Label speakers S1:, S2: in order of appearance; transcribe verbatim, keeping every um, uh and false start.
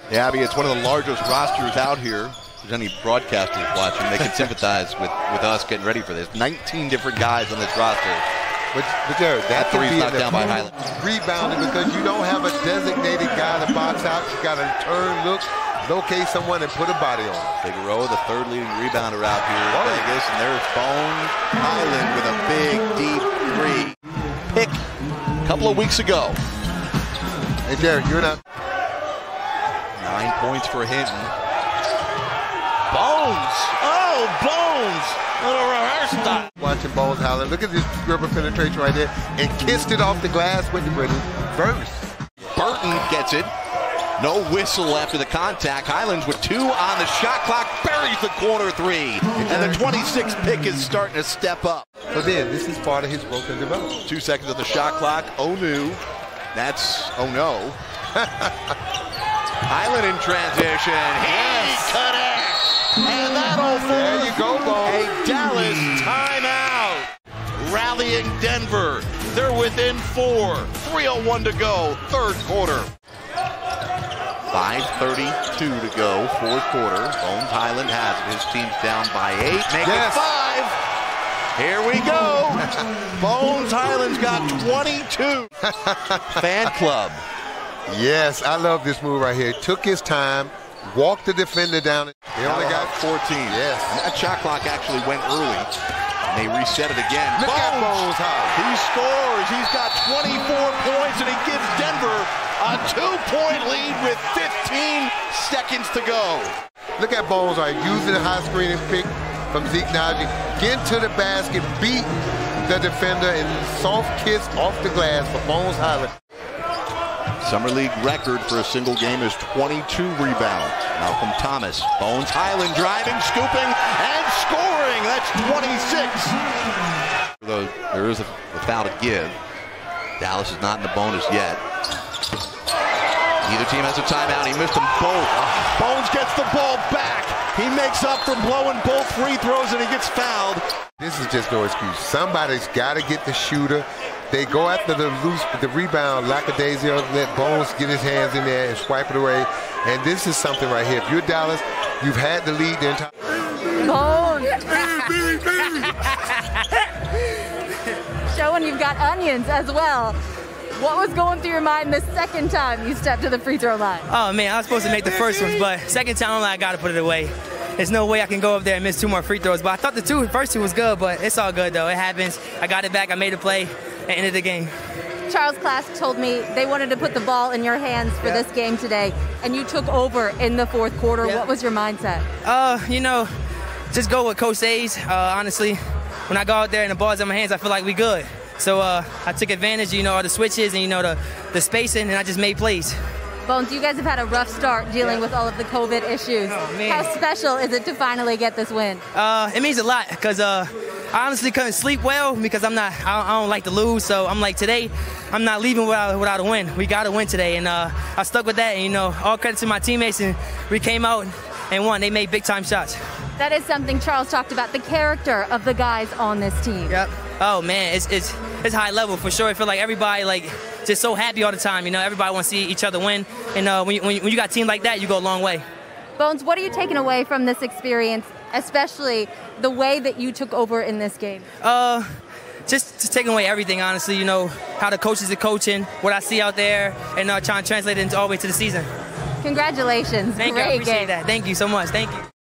S1: Yeah, Abby, it's one of the largest rosters out here. If there's any broadcasters watching, they can sympathize with, with us getting ready for this. nineteen different guys on this roster.
S2: But, but Jared, that
S1: That
S2: can
S1: three's
S2: be
S1: knocked
S2: an
S1: down by Highland.
S2: rebounding because you don't have a designated guy to box out. You got to turn, look, locate someone and put a body on it.
S1: Figueroa, the third leading rebounder out here in Vegas, and there's Bones Hyland with a big, deep three. Pick a couple of weeks ago.
S2: Hey, Jared, you're not.
S1: Nine points for Hinton.
S3: Bones! Oh, Bones! Little reverse stop.
S2: Watching Bones Hyland. Look at this dribble penetration right there. And kissed it off the glass with the reverse.
S1: Burton gets it. No whistle after the contact. Highlands with two on the shot clock. Buries the corner three. And the twenty-six pick is starting to step up.
S2: So then, this is part of his growth and development.
S1: Two seconds of the shot clock. Oh, no. That's oh, no. Highland in transition. He
S2: Yes.
S1: connects. And that'll
S2: There
S1: force
S2: you go, Bones.
S1: a Dallas timeout. Rallying Denver. They're within four. three oh one to go. Third quarter. five thirty-two to go. Fourth quarter. Bones Hyland has it. His team's down by eight. Make
S2: Yes.
S1: it five. Here we go. Bones Hyland's got twenty-two. Fan club.
S2: Yes, I love this move right here. Took his time, walked the defender down. They only got
S1: fourteen.
S2: Yes.
S1: And that shot clock actually went early. And they reset it again.
S2: Look at Bones Hyland.
S1: He scores. He's got twenty-four points, and he gives Denver a two-point lead with fifteen seconds to go.
S2: Look at Bones right using the high screen and pick from Zeke Naji. Get to the basket, beat the defender, and soft kiss off the glass for Bones Hyland.
S1: Summer League record for a single game is twenty-two rebounds. Malcolm Thomas. Bones Hyland driving, scooping, and scoring. That's twenty-six. Though there is a, a foul to give. Dallas is not in the bonus yet. Neither team has a timeout. He missed them both. Bones gets the ball back. He makes up for blowing both free throws, and he gets fouled.
S2: This is just no excuse. Somebody's got to get the shooter. They go after the loose, the rebound, lackadaisical, let Bones get his hands in there and swipe it away. And this is something right here. If you're Dallas, you've had the lead the entire.
S4: Bones. Showing you've got onions as well. What was going through your mind the second time you stepped to the free throw line?
S5: Oh man, I was supposed to make the first ones, but second time I'm like, I gotta put it away. There's no way I can go up there and miss two more free throws. But I thought the two, first two was good, but it's all good though. It happens. I got it back. I made a play and ended the game.
S4: Charles Clask told me they wanted to put the ball in your hands for
S5: Yeah.
S4: this game today, and you took over in the fourth quarter.
S5: Yeah.
S4: What was your mindset?
S5: Uh, you know, just go with Coach says. Uh, honestly, when I go out there and the ball's in my hands, I feel like we good. So uh, I took advantage, you know, of the switches and you know the the spacing, and I just made plays.
S4: Bones, you guys have had a rough start dealing
S5: Yeah.
S4: with all of the COVID issues.
S5: Oh, man.
S4: How special is it to finally get this win?
S5: Uh, it means a lot because uh, I honestly couldn't sleep well because I'm not. I, I don't like to lose. So I'm like today, I'm not leaving without without a win. We got to win today, and uh, I stuck with that. And you know, all credit to my teammates, and we came out and won. They made big time shots.
S4: That is something Charles talked about, the character of the guys on this team.
S5: Yep. Oh man, it's it's it's high level for sure. I feel like everybody like just so happy all the time. You know, everybody wants to see each other win, and uh, when you, when you, when you got a team like that, you go a long way.
S4: Bones, what are you taking away from this experience, especially the way that you took over in this game?
S5: Uh, just, just taking away everything, honestly. You know, how the coaches are coaching, what I see out there, and uh, trying to translate it into all the way to the season.
S4: Congratulations.
S5: Thank
S4: Great
S5: you. I appreciate
S4: game.
S5: that. Thank you so much. Thank you.